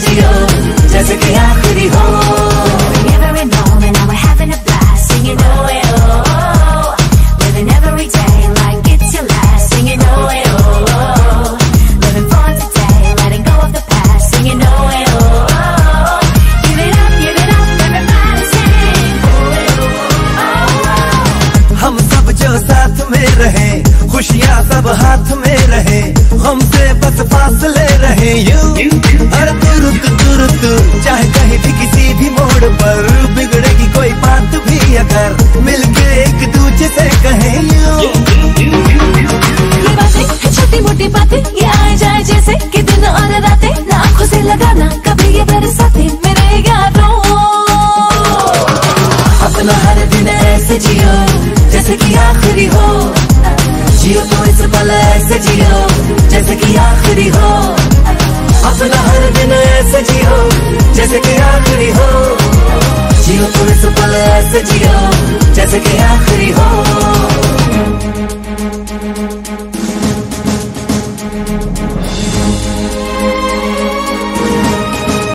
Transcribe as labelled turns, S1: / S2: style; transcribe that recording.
S1: जियो जैसे कि आखिरी हो। Never had known and now we're having a blast, singing oh eh oh oh, living every day like it's your last, singing oh eh oh oh, living for today, letting go of the past, singing oh eh oh oh, give it up everybody sing oh eh oh oh।
S2: हम सब जो साथ में रहे, खुशियाँ सब हाथ में रहे, हमसे बस फासले रहे यूं। हर तुरंत चाहे कहीं भी किसी भी मोड़ पर बिगड़ेगी कोई बात भी अगर मिलके एक दूजे से कहें यूं।
S1: ये बातें छोटी मोटी बातें ये आए जाए जैसे कि दिन और रातें, ना आँखों से लगाना कभी ये बरसाते मेरे यारों। अपना हर दिन ऐसे जियो जैसे कि आखिरी हो, जियो तो इस पल ऐसे जियो जैसे कि आखिरी हो। अपना हर दिन ऐसे जियो जैसे कि